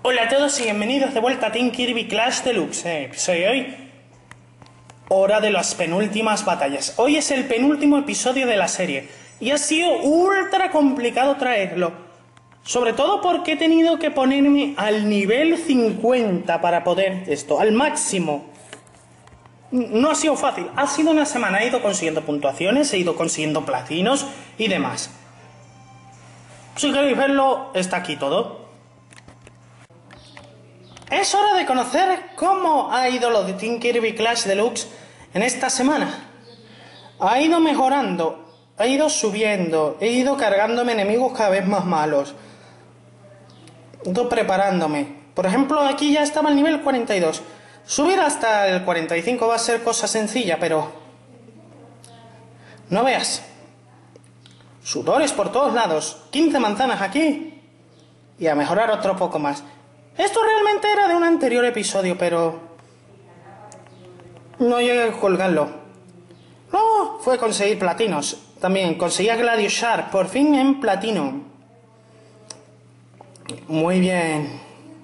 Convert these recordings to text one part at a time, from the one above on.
Hola a todos y bienvenidos de vuelta a Team Kirby Clash Deluxe. Episodio de hoy, hora de las penúltimas batallas. Hoy es el penúltimo episodio de la serie y ha sido ultra complicado traerlo. Sobre todo porque he tenido que ponerme al nivel 50 para poder esto, al máximo. No ha sido fácil, ha sido una semana, he ido consiguiendo puntuaciones, he ido consiguiendo platinos y demás. Si queréis verlo, está aquí todo. Es hora de conocer cómo ha ido lo de Team Kirby Clash Deluxe en esta semana. Ha ido mejorando, ha ido subiendo, he ido cargándome enemigos cada vez más malos. He ido preparándome. Por ejemplo, aquí ya estaba el nivel 42. Subir hasta el 45 va a ser cosa sencilla, pero... no veas. Sudores por todos lados. 15 manzanas aquí. Y a mejorar otro poco más. Esto realmente era de un anterior episodio, pero... no llegué a colgarlo. No, fue conseguir platinos. También conseguí a Gladius Sharp, por fin en platino. Muy bien.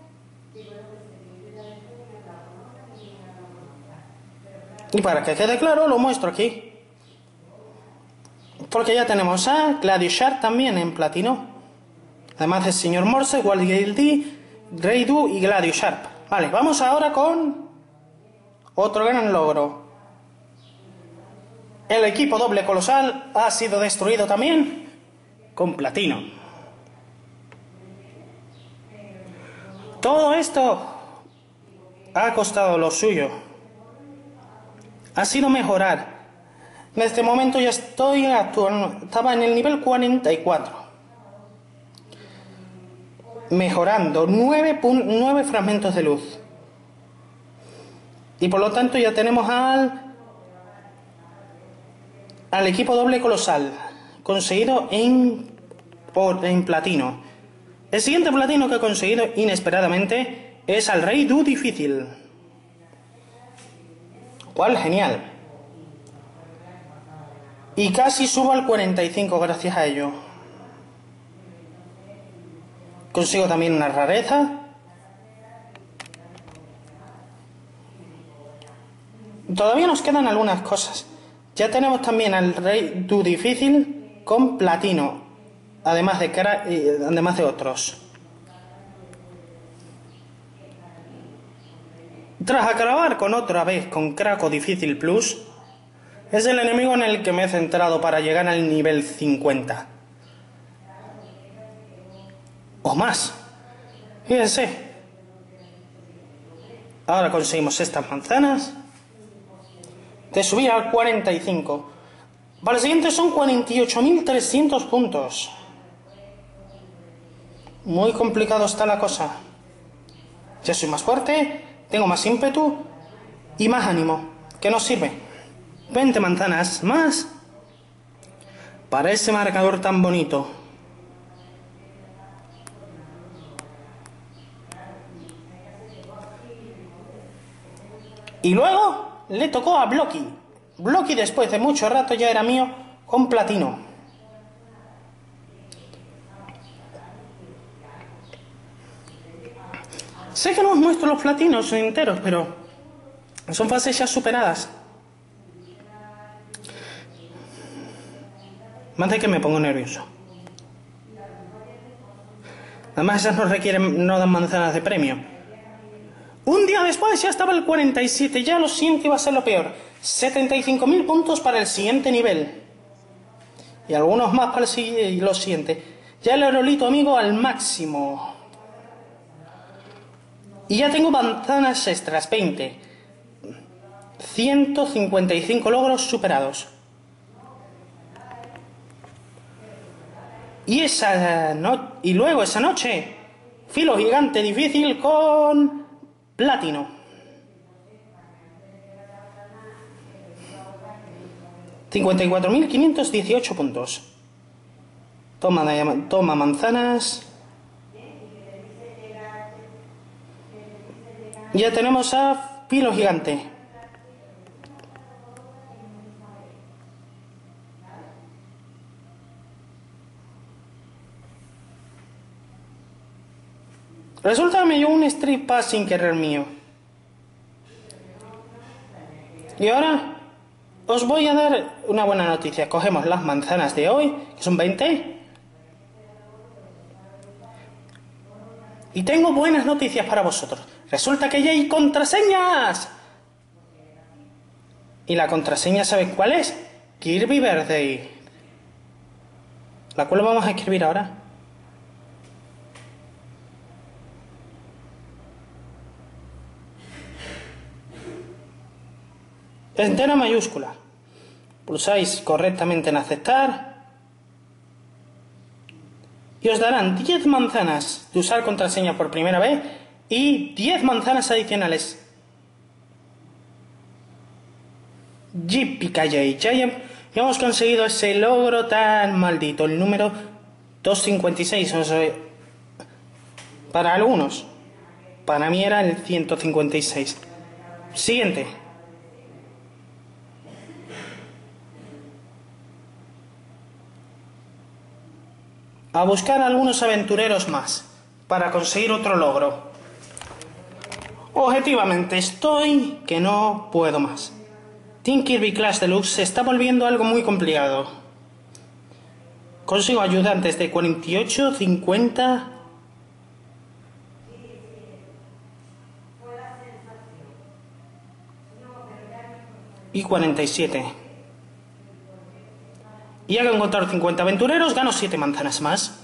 Y para que quede claro, lo muestro aquí. Porque ya tenemos a Gladius Sharp también en platino. Además del señor Morse, Walgildi, Greydu y Gladius Sharp. Vale, vamos ahora con otro gran logro. El equipo doble colosal ha sido destruido también con platino. Todo esto ha costado lo suyo. Ha sido mejorar. En este momento ya estoy estaba en el nivel 44. Mejorando 9 fragmentos de luz. Y por lo tanto ya tenemos al equipo doble colosal conseguido en platino. El siguiente platino que he conseguido inesperadamente es al Rey Du difícil. Cual genial. Y casi subo al 45 gracias a ello. Consigo también una rareza. Todavía nos quedan algunas cosas. Ya tenemos también al Rey Du difícil con platino. Además de otros. Tras acabar con otra vez con Krakow Difícil Plus, es el enemigo en el que me he centrado para llegar al nivel 50. O más. Fíjense. Ahora conseguimos estas manzanas. De subir al 45. Para el siguiente son 48.300 puntos. Muy complicado está la cosa. Ya soy más fuerte, tengo más ímpetu y más ánimo. ¿Qué nos sirve? 20 manzanas más para ese marcador tan bonito. Y luego le tocó a Blocky. Blocky después de mucho rato ya era mío con platino. Sé que no os muestro los platinos enteros, pero son fases ya superadas. Más de que me pongo nervioso. Además esas no dan manzanas de premio. Un día después ya estaba el 47, ya lo siento, iba a ser lo peor. 75.000 puntos para el siguiente nivel. Y algunos más para lo siguiente. Ya el aerolito amigo al máximo. Y ya tengo manzanas extras, 20. 155 logros superados. Y luego esa noche, filo gigante difícil con platino. $54.518 puntos. Toma manzanas. Ya tenemos a filo gigante. Resulta que me llevó un Street Pass sin querer mío. Y ahora os voy a dar una buena noticia. Cogemos las manzanas de hoy, que son 20. Y tengo buenas noticias para vosotros. Resulta que ya hay contraseñas. Y la contraseña, ¿sabéis cuál es? Kirby Birthday. La cual vamos a escribir ahora. Entera mayúscula. Pulsáis correctamente en aceptar. Y os darán 10 manzanas de usar contraseña por primera vez y 10 manzanas adicionales. Yippee-ki-yay, ya hemos conseguido ese logro tan maldito, el número 256. O sea, para algunos, para mí era el 156. Siguiente. A buscar a algunos aventureros más para conseguir otro logro. Objetivamente estoy que no puedo más. Team Kirby Clash Deluxe se está volviendo algo muy complicado. Consigo ayudantes de 48, 50 y 47. Y hago encontrar 50 aventureros, gano 7 manzanas más.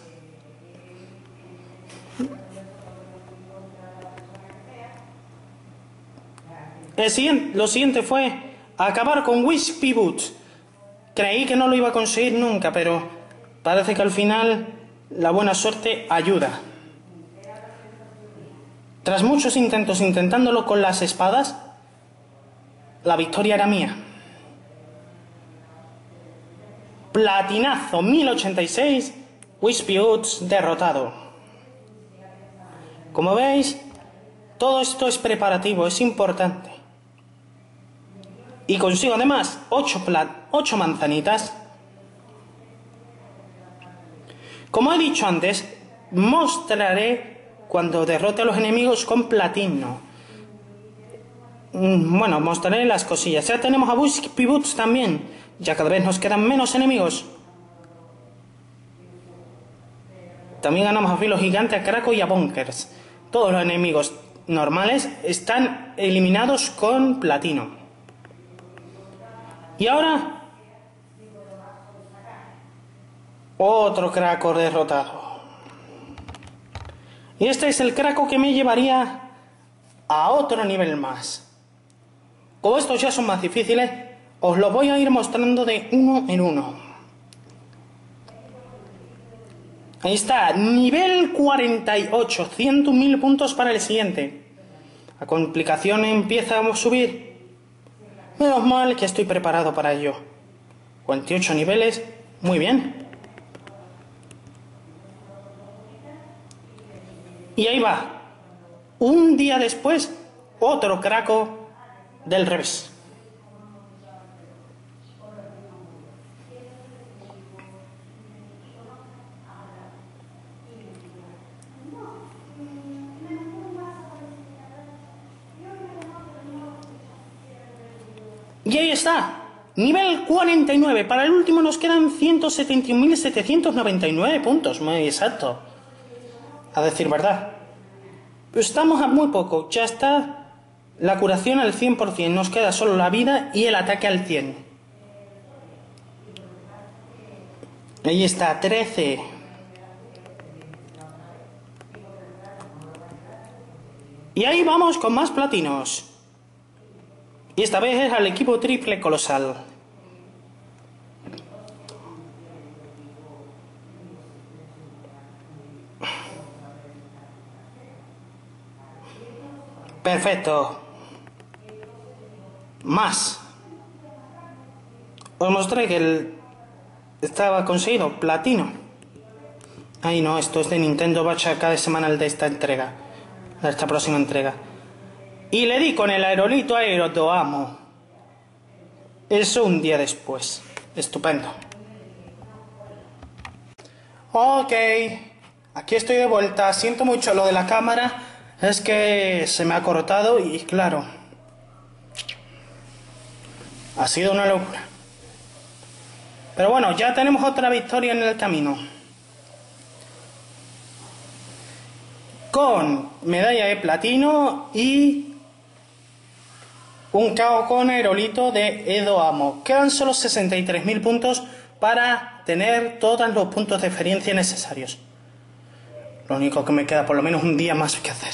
Lo siguiente fue acabar con Wispy Boots. Creí que no lo iba a conseguir nunca, pero parece que al final la buena suerte ayuda. Tras muchos intentos intentándolo con las espadas, la victoria era mía. Platinazo 1086, Wispy Boots derrotado. Como veis, todo esto es preparativo, es importante. Y consigo además 8 manzanitas. Como he dicho antes, mostraré cuando derrote a los enemigos con platino. Bueno, mostraré las cosillas. Ya tenemos a Wispy Boots también. Ya cada vez nos quedan menos enemigos. También ganamos a Filo Gigante, a Kraco y a Bonkers. Todos los enemigos normales están eliminados con platino. Y ahora otro Kraco derrotado. Y este es el Kraco que me llevaría a otro nivel más. Como estos ya son más difíciles, os lo voy a ir mostrando de uno en uno. Ahí está, nivel 48, 101.000 puntos para el siguiente. La complicación empieza a subir. Menos mal que estoy preparado para ello. 48 niveles, muy bien. Y ahí va. Un día después, otro Kraco del revés. Y ahí está, nivel 49. Para el último nos quedan 171.799 puntos, muy exacto. A decir verdad. Estamos a muy poco, ya está la curación al 100%. Nos queda solo la vida y el ataque al 100. Ahí está, 13. Y ahí vamos con más platinos. Y esta vez es al equipo triple colosal. Perfecto. Más. Os mostré que estaba conseguido platino. Ay no, esto es de Nintendo Bacha cada semanal de esta entrega. De esta próxima entrega. Y le di con el aerolito Aerodoamo. Eso un día después. Estupendo. Ok. Aquí estoy de vuelta. Siento mucho lo de la cámara. Es que se me ha cortado y claro. Ha sido una locura. Pero bueno, ya tenemos otra victoria en el camino. Con medalla de platino y un KO con aerolito de Edo Amo. Quedan solo 63.000 puntos para tener todos los puntos de experiencia necesarios. Lo único que me queda por lo menos un día más que hacer.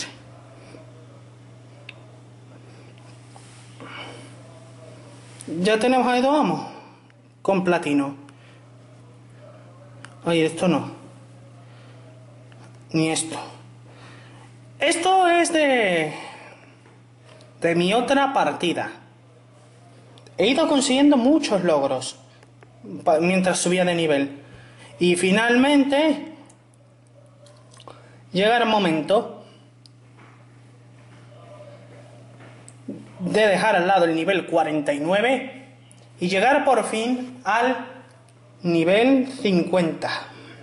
Ya tenemos a Edo Amo con platino. Oye, esto no. Ni esto. Esto es de mi otra partida. He ido consiguiendo muchos logros mientras subía de nivel. Y finalmente llega el momento de dejar al lado el nivel 49 y llegar por fin al nivel 50.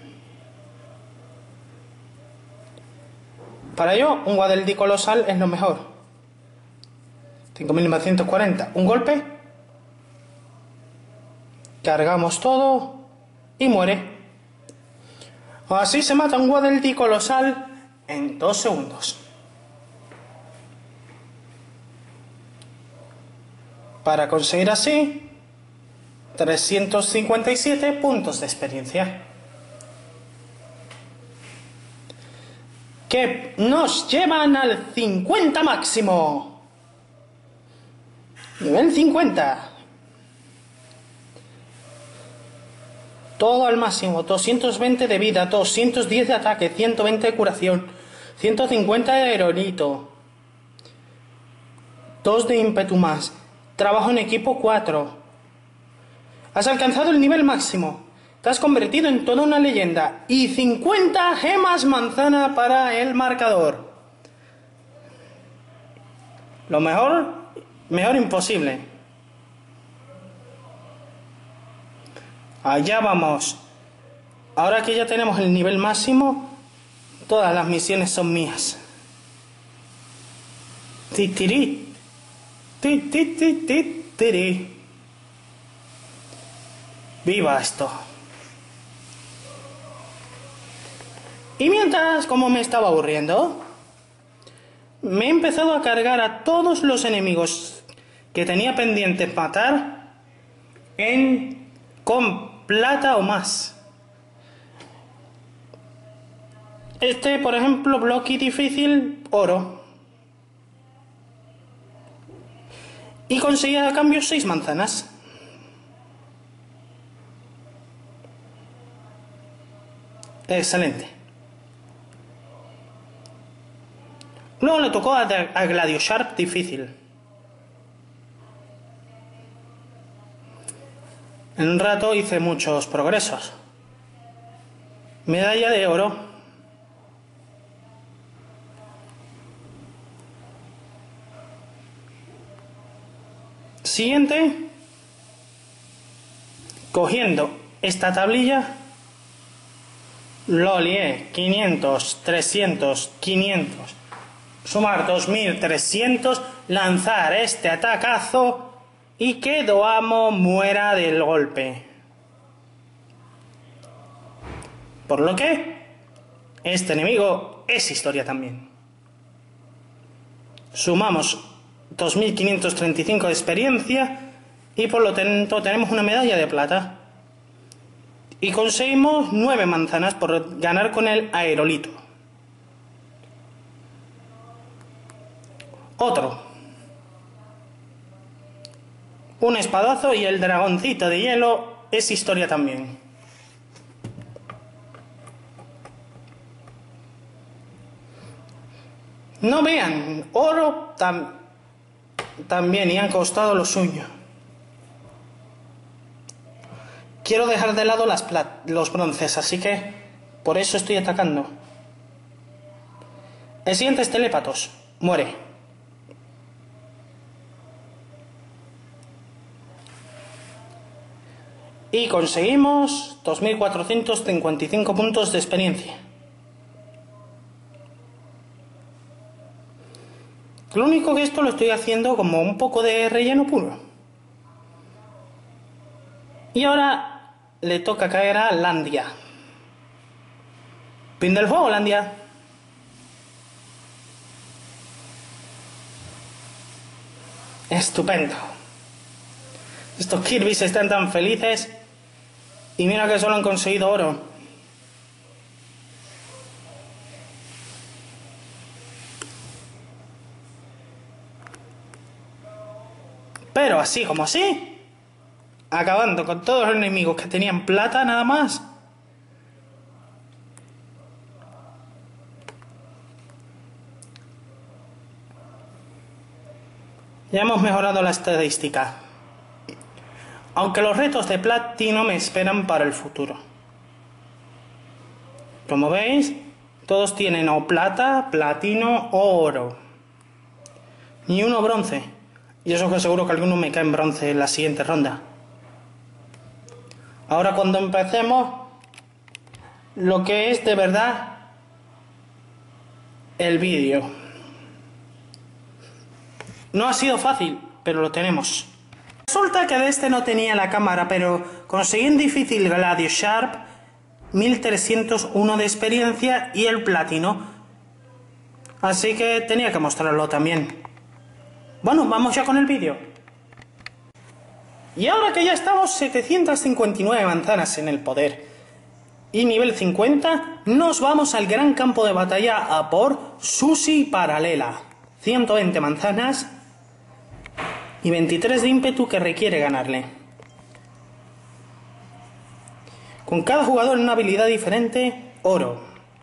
Para ello, un Waddle colosal es lo mejor. 5.940. Un golpe. Cargamos todo y muere. Así se mata un Waddle colosal en 2 segundos. Para conseguir así 357 puntos de experiencia. Que nos llevan al 50 máximo. Nivel 50. Todo al máximo. 220 de vida, 210 de ataque, 120 de curación, 150 de aerolito, 2 de ímpetu más. Trabajo en equipo 4. Has alcanzado el nivel máximo. Te has convertido en toda una leyenda. Y 50 gemas manzana para el marcador. Lo mejor imposible. Allá vamos. Ahora que ya tenemos el nivel máximo, todas las misiones son mías. Titiri. Titiri. Viva esto. Y mientras, como me estaba aburriendo, me he empezado a cargar a todos los enemigos que tenía pendientes matar con plata o más. Este, por ejemplo, bloque difícil, oro. Y conseguía a cambio 6 manzanas. Excelente. Luego le tocó a Gladiosharp difícil. En un rato hice muchos progresos. Medalla de oro. Siguiente. Cogiendo esta tablilla. Lo lié. 500, 300, 500. Sumar 2300, lanzar este atacazo y que Edo Amo muera del golpe. Por lo que este enemigo es historia también. Sumamos 2535 de experiencia y por lo tanto tenemos una medalla de plata. Y conseguimos 9 manzanas por ganar con el aerolito. Otro. Un espadazo y el dragoncito de hielo es historia también. No vean, oro también y han costado lo suyo. Quiero dejar de lado los bronces, así que por eso estoy atacando. El siguiente es Telépatos. Muere. Y conseguimos 2455 puntos de experiencia. Lo único que esto lo estoy haciendo como un poco de relleno puro. Y ahora le toca caer a Landia. Pin del fuego, Landia. Estupendo. Estos Kirby's están tan felices. Y mira que solo han conseguido oro. Pero así como así, acabando con todos los enemigos que tenían plata nada más. Ya hemos mejorado la estadística. Aunque los retos de platino me esperan para el futuro. Como veis, todos tienen o plata, platino o oro. Ni uno bronce. Y eso que seguro que alguno me cae en bronce en la siguiente ronda. Ahora cuando empecemos, lo que es de verdad el vídeo. No ha sido fácil, pero lo tenemos. Resulta que de este no tenía la cámara, pero conseguí en difícil Gladio Sharp 1301 de experiencia y el platino. Así que tenía que mostrarlo también. Bueno, vamos ya con el vídeo. Y ahora que ya estamos 759 manzanas en el poder y nivel 50, nos vamos al gran campo de batalla a por Sushi Paralela. 120 manzanas y 23 de ímpetu que requiere ganarle. Con cada jugador una habilidad diferente, oro.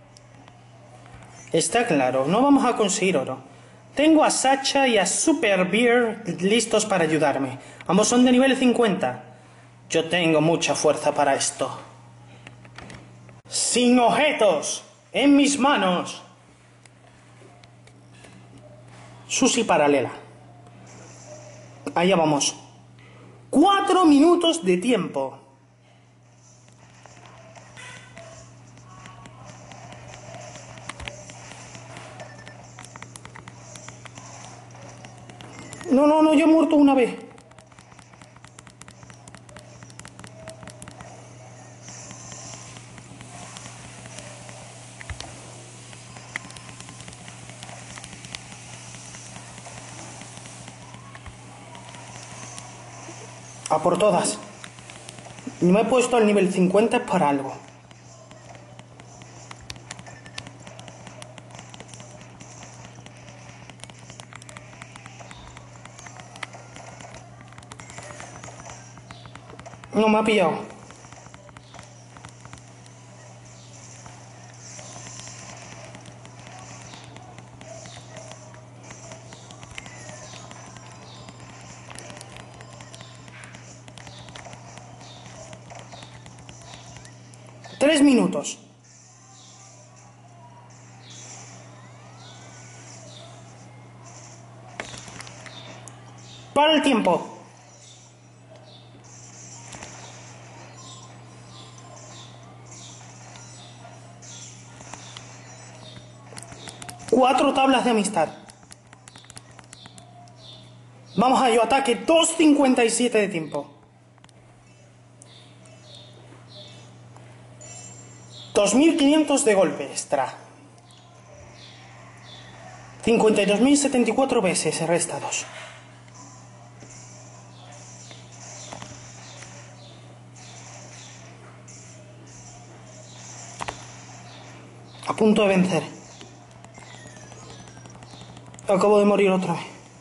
Está claro, no vamos a conseguir oro. Tengo a Sacha y a Super Bear listos para ayudarme. Ambos son de nivel 50. Yo tengo mucha fuerza para esto. Sin objetos en mis manos. Sushi Paralela. Allá vamos. 4 minutos de tiempo. No, yo he muerto una vez. A por todas. Me he puesto al nivel 50 para algo. No me ha pillado. Tres minutos. Para el tiempo. Cuatro tablas de amistad. Vamos a ello, ataque 2.57 de tiempo. 2.500 de golpe extra. 52.074 veces restados. A punto de vencer. Acabo de morir otra vez.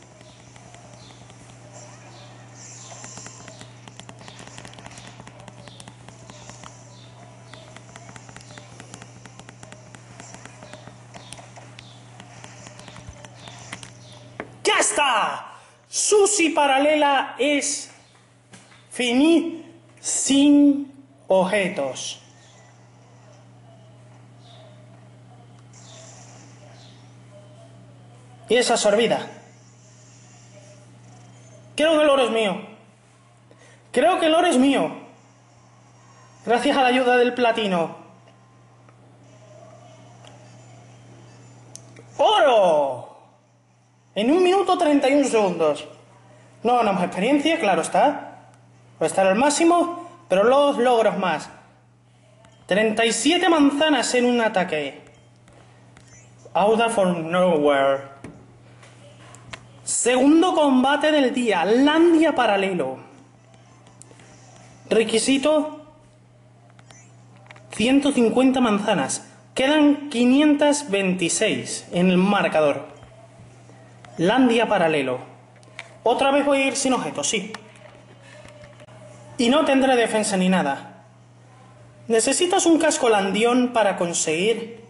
¡Ya está! Sushi Paralela es fini sin objetos. Y es absorbida. Creo que el oro es mío. Creo que el oro es mío. Gracias a la ayuda del platino. ¡Oro! En 1 minuto 31 segundos. No ganamos experiencia, claro está. Puede estar al máximo, pero los logros más. 37 manzanas en un ataque. Out of nowhere. Segundo combate del día. Landia paralelo. Requisito 150 manzanas. Quedan 526 en el marcador. Landia paralelo. Otra vez voy a ir sin objetos, sí. Y no tendré defensa ni nada. Necesitas un casco landión para conseguir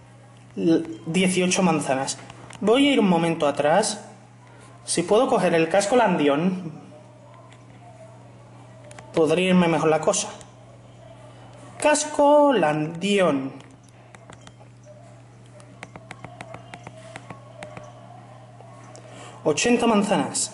18 manzanas. Voy a ir un momento atrás. Si puedo coger el casco landión, podría irme mejor la cosa. Casco landión. $80 manzanas.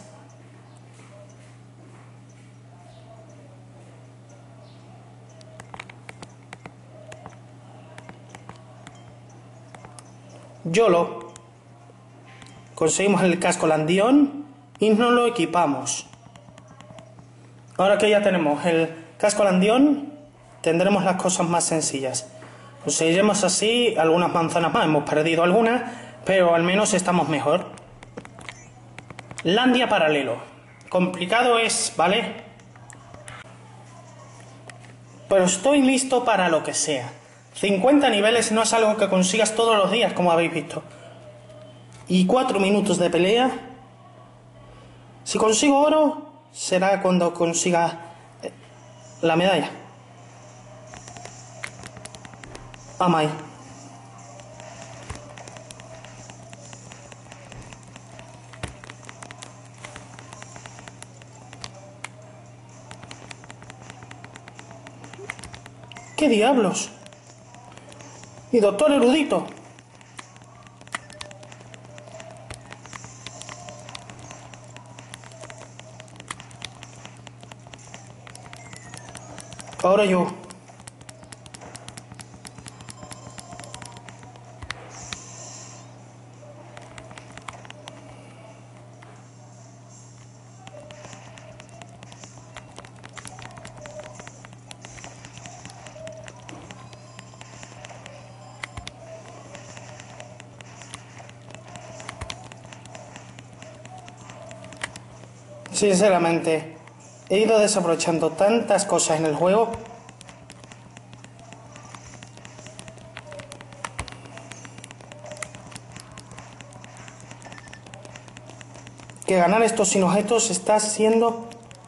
YOLO. Conseguimos el casco landión y nos lo equipamos. Ahora que ya tenemos el casco landión, tendremos las cosas más sencillas. Conseguiremos así algunas manzanas más. Hemos perdido algunas, pero al menos estamos mejor. Landia paralelo. Complicado es, ¿vale? Pero estoy listo para lo que sea. 50 niveles no es algo que consigas todos los días, como habéis visto. Y 4 minutos de pelea. Si consigo oro, será cuando consiga la medalla. Amai. ¿Qué diablos? Y doctor erudito. Ahora yo. Sinceramente, he ido desaprovechando tantas cosas en el juego que ganar estos sin objetos está siendo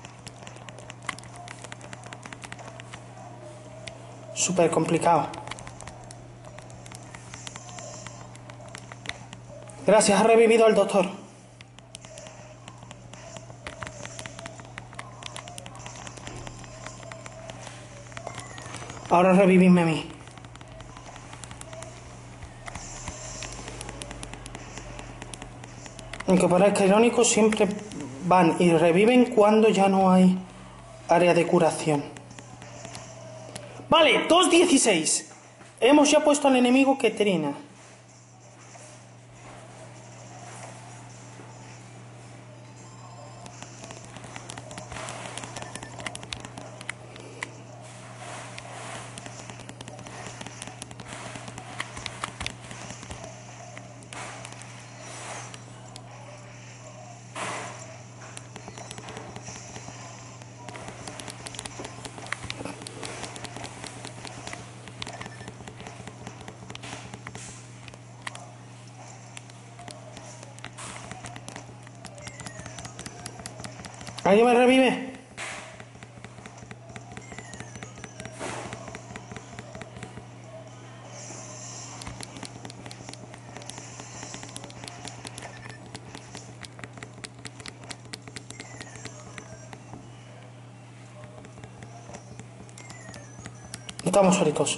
súper complicado. Gracias, ha revivido al doctor. Ahora revividme a mí. Aunque parezca irónico, siempre van y reviven cuando ya no hay área de curación. Vale, 2:16. Hemos ya puesto al enemigo que trina. ¿Alguien me revive? Estamos ricos.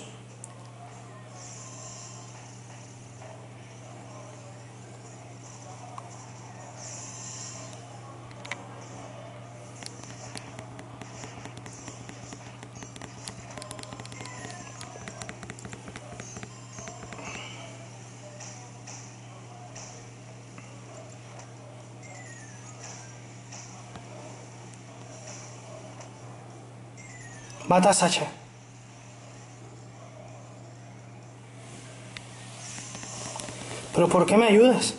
Mata a Sasha. ¿Pero por qué me ayudas?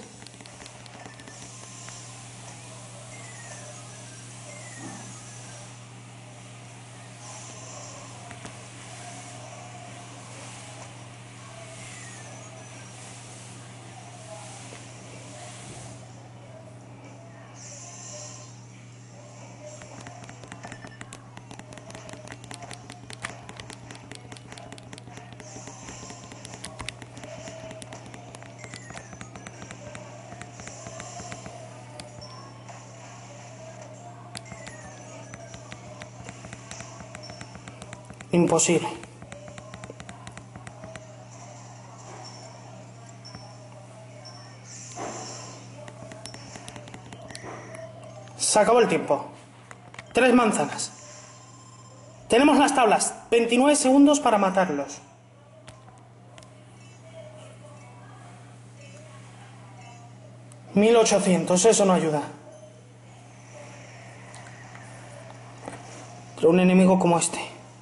Imposible. Se acabó el tiempo. 3 manzanas. Tenemos las tablas. 29 segundos para matarlos. $1800, eso no ayuda. Pero un enemigo como este.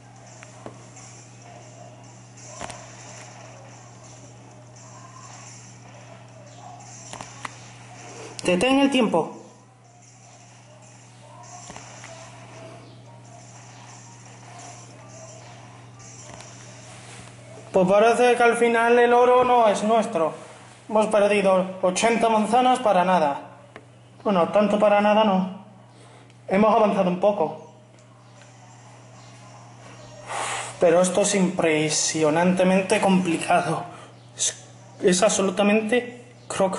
Detén el tiempo. Pues parece que al final el oro no es nuestro. Hemos perdido 80 manzanas para nada. Bueno, tanto para nada no. Hemos avanzado un poco. Pero esto es impresionantemente complicado. Es absolutamente croc.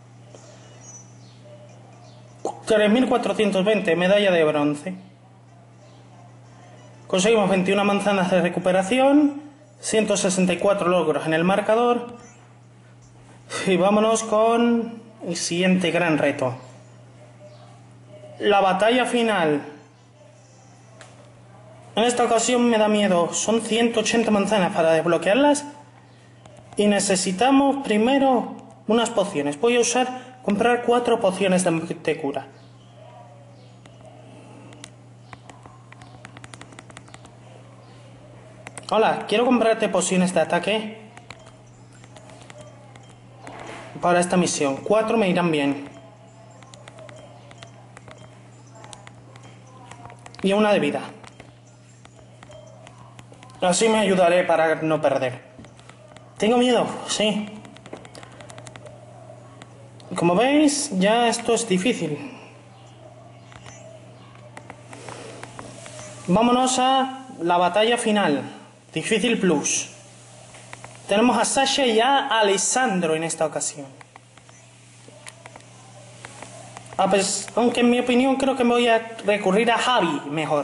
3420, medalla de bronce. Conseguimos 21 manzanas de recuperación, 164 logros en el marcador. Y vámonos con el siguiente gran reto. La batalla final. En esta ocasión me da miedo. Son 180 manzanas para desbloquearlas. Y necesitamos primero unas pociones. Voy a comprar 4 pociones de cura. Hola, quiero comprarte pociones de ataque para esta misión. 4 me irán bien. Y una de vida. Así me ayudaré para no perder. Tengo miedo, sí. Como veis, ya esto es difícil. Vámonos a la batalla final. Difícil plus. Tenemos a Sasha y a Alessandro en esta ocasión. Pues, aunque en mi opinión creo que me voy a recurrir a Javi mejor.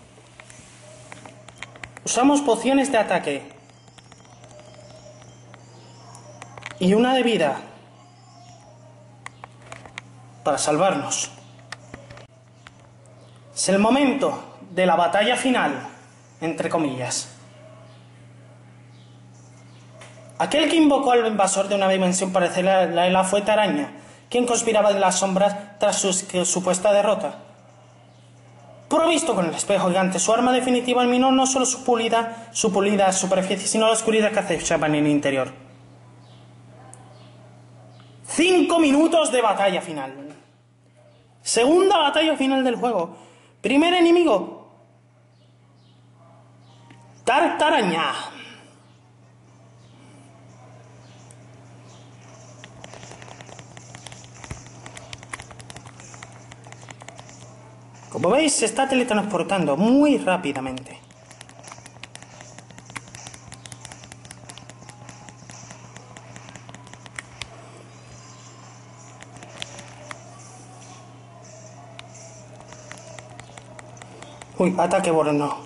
Usamos pociones de ataque. Y una de vida. Para salvarnos. Es el momento de la batalla final, entre comillas. Aquel que invocó al invasor de una dimensión parecida a la fue Araña, quien conspiraba en las sombras tras su supuesta derrota. Provisto con el espejo gigante, su arma definitiva eliminó no solo su pulida superficie, sino la oscuridad que acechaba en el interior. 5 minutos de batalla final. Segunda batalla final del juego. Primer enemigo. Tartaraña. Como veis, se está teletransportando muy rápidamente. Uy, ataque borno.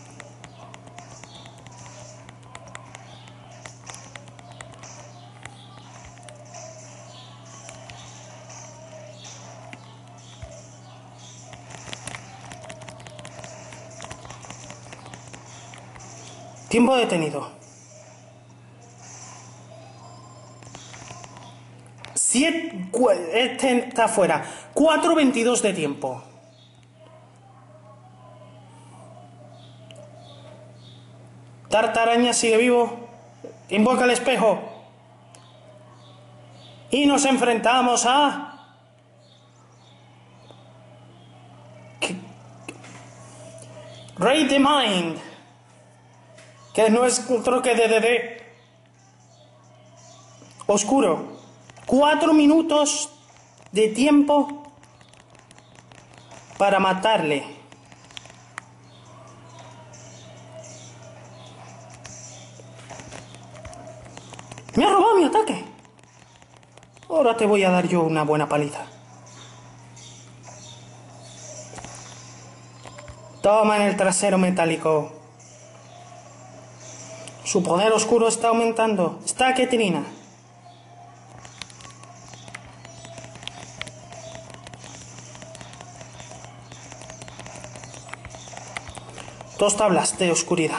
Tiempo detenido. 7. Este está fuera. 4:22 de tiempo. Tartaraña sigue vivo. Invoca el espejo. Y nos enfrentamos a... Read the Mind, que es nuestro que DDD oscuro. 4 minutos de tiempo para matarle. Me ha robado mi ataque. Ahora te voy a dar yo una buena paliza. Toma en el trasero metálico. Su poder oscuro está aumentando. Está Ketrina. 2 tablas de oscuridad.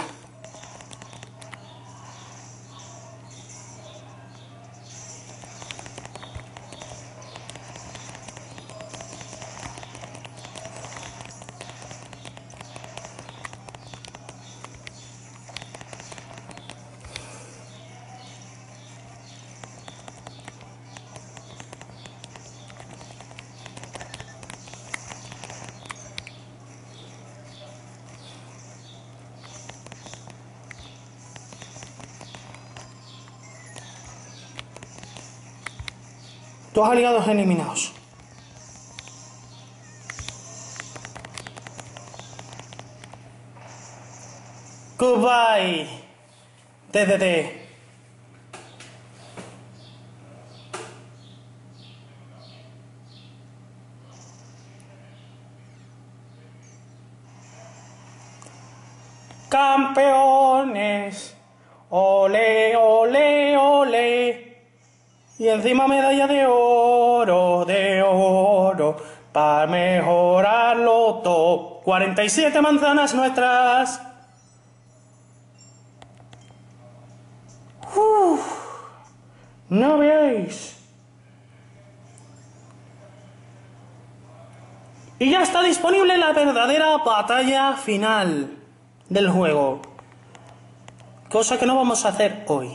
Dos aliados eliminados. Goodbye, DDD. Campeones. Ole, ole, ole. Y encima medalla de oro, para mejorarlo todo. 47 manzanas nuestras. No veáis. Y ya está disponible la verdadera batalla final del juego. Cosa que no vamos a hacer hoy.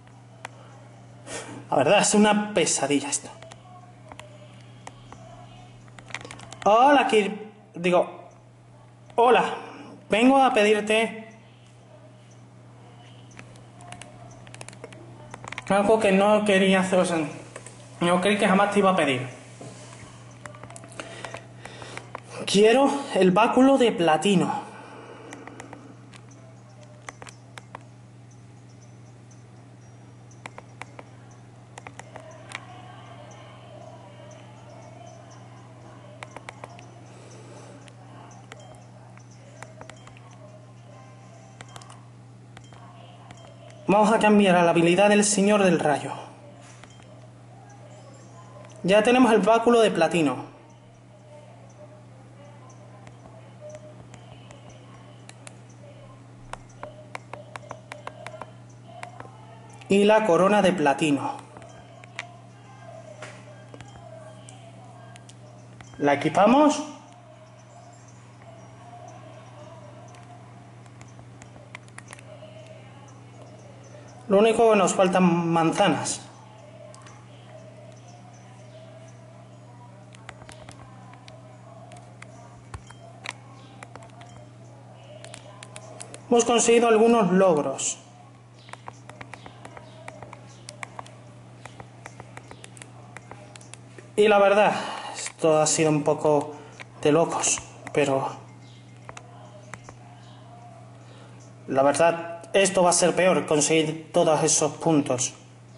La verdad, es una pesadilla esto. Hola, hola. Vengo a pedirte algo que no quería hacer, o sea, no creí que jamás te iba a pedir. Quiero el báculo de platino. Vamos a cambiar a la habilidad del Señor del Rayo. Ya tenemos el báculo de platino. Y la corona de platino. La equipamos. Lo único que nos faltan manzanas. Hemos conseguido algunos logros. Y la verdad, esto ha sido un poco de locos, pero la verdad, esto va a ser peor, conseguir todos esos puntos.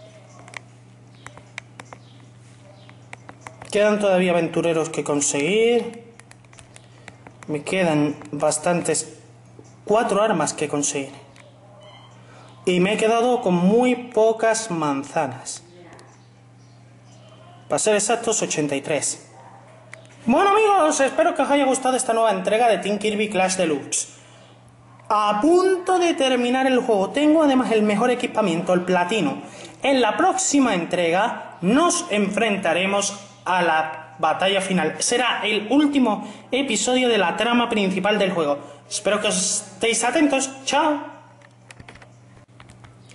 Quedan todavía aventureros que conseguir. Me quedan bastantes, 4 armas que conseguir. Y me he quedado con muy pocas manzanas. Para ser exactos, 83. Bueno amigos, espero que os haya gustado esta nueva entrega de Team Kirby Clash Deluxe. A punto de terminar el juego, tengo además el mejor equipamiento, el platino. En la próxima entrega nos enfrentaremos a la batalla final. Será el último episodio de la trama principal del juego. Espero que os estéis atentos. ¡Chao!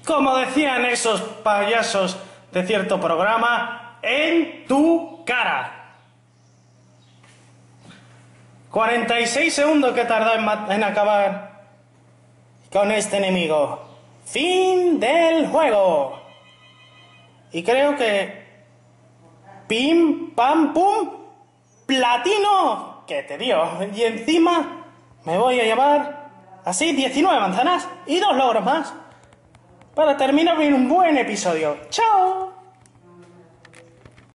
como decían esos payasos de cierto programa, en tu cara. 46 segundos que he tardado en acabar con este enemigo. Fin del juego. Y creo que... Pim, pam, pum, platino, que te dio. Y encima me voy a llevar así 19 manzanas y 2 logros más para terminar bien un buen episodio. ¡Chao!